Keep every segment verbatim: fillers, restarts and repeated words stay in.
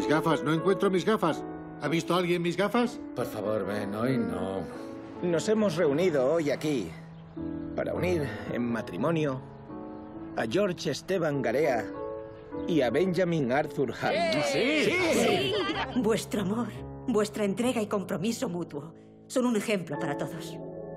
gafas, no encuentro mis gafas. ¿Ha visto alguien mis gafas? Por favor, ven, hoy no. Nos hemos reunido hoy aquí para unir en matrimonio a George Esteban Garea y a Benjamin Arthur Harris. ¡Sí! ¡Sí! Sí. Vuestro amor, vuestra entrega y compromiso mutuo son un ejemplo para todos.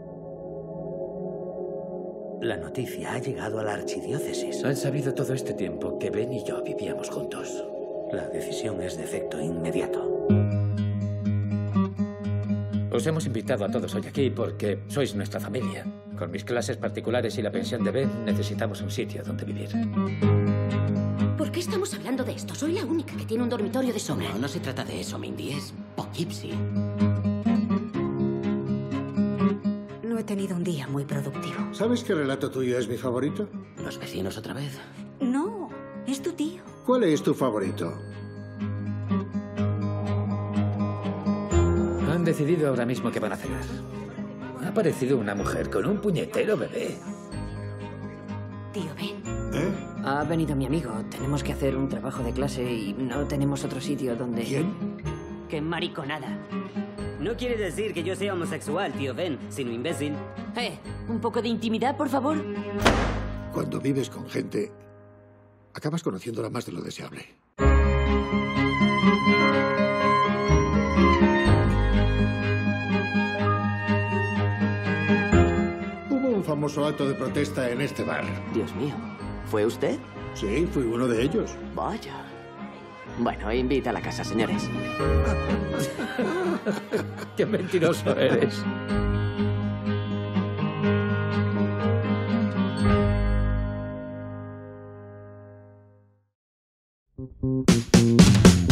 La noticia ha llegado a la archidiócesis. Han sabido todo este tiempo que Ben y yo vivíamos juntos. La decisión es de efecto inmediato. Os hemos invitado a todos hoy aquí porque sois nuestra familia. Con mis clases particulares y la pensión de Ben, necesitamos un sitio donde vivir. ¿Por qué estamos hablando de esto? Soy la única que tiene un dormitorio de sobra. No, no se trata de eso, Mindy. Es Poughkeepsie. No he tenido un día muy productivo. ¿Sabes qué relato tuyo es mi favorito? ¿Los vecinos otra vez? No, es tu tío. ¿Cuál es tu favorito? Han decidido ahora mismo qué van a cenar. Ha aparecido una mujer con un puñetero bebé. Tío Ben. ¿Eh? Ha venido mi amigo. Tenemos que hacer un trabajo de clase y no tenemos otro sitio donde... ¿Quién? ¡Qué mariconada! No quiere decir que yo sea homosexual, tío Ben, sino imbécil. Eh, un poco de intimidad, por favor. Cuando vives con gente, acabas conociéndola más de lo deseable. Hubo un famoso acto de protesta en este bar. Dios mío. ¿Fue usted? Sí, fui uno de ellos. Vaya. Bueno, invita a la casa, señores. ¡Qué mentiroso eres! Thank you.